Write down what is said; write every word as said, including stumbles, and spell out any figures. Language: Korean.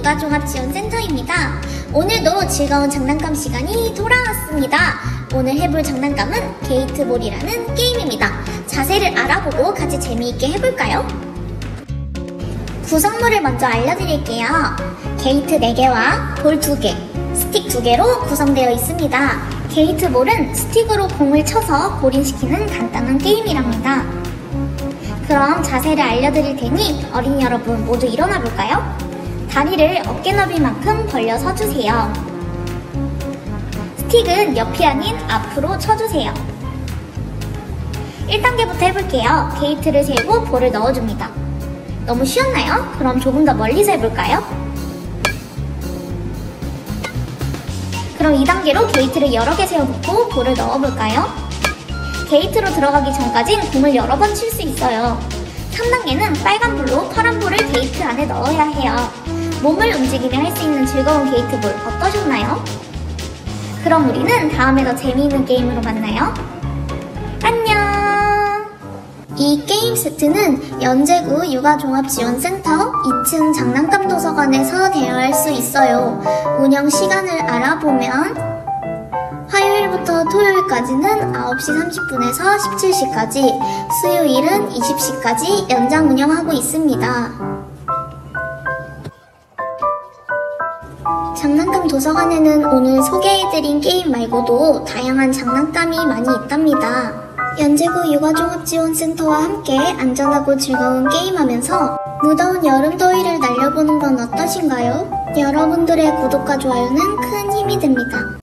육아종합지원센터입니다. 오늘도 즐거운 장난감 시간이 돌아왔습니다. 오늘 해볼 장난감은 게이트볼이라는 게임입니다. 자세를 알아보고 같이 재미있게 해볼까요? 구성물을 먼저 알려드릴게요. 게이트 네 개와 볼 두 개, 스틱 두 개로 구성되어 있습니다. 게이트볼은 스틱으로 공을 쳐서 볼인시키는 간단한 게임이랍니다. 그럼 자세를 알려드릴 테니 어린이 여러분 모두 일어나 볼까요? 다리를 어깨 너비만큼 벌려 서주세요. 스틱은 옆이 아닌 앞으로 쳐주세요. 일 단계부터 해볼게요. 게이트를 세우고 볼을 넣어줍니다. 너무 쉬웠나요? 그럼 조금 더 멀리서 해볼까요? 그럼 이 단계로 게이트를 여러 개 세워놓고 볼을 넣어볼까요? 게이트로 들어가기 전까진 공을 여러 번 칠 수 있어요. 삼 단계는 빨간 볼로 파란 볼을 게이트 안에 넣어야 해요. 몸을 움직이며 할 수 있는 즐거운 게이트볼 어떠셨나요? 그럼 우리는 다음에 더 재미있는 게임으로 만나요. 안녕! 이 게임 세트는 연제구 육아종합지원센터 이 층 장난감 도서관에서 대여할 수 있어요. 운영 시간을 알아보면 화요일부터 토요일까지는 아홉 시 삼십 분에서 십칠 시까지, 수요일은 이십 시까지 연장 운영하고 있습니다. 장난감 도서관에는 오늘 소개해드린 게임 말고도 다양한 장난감이 많이 있답니다. 연제구 육아종합지원센터와 함께 안전하고 즐거운 게임하면서 무더운 여름 더위를 날려보는 건 어떠신가요? 여러분들의 구독과 좋아요는 큰 힘이 됩니다.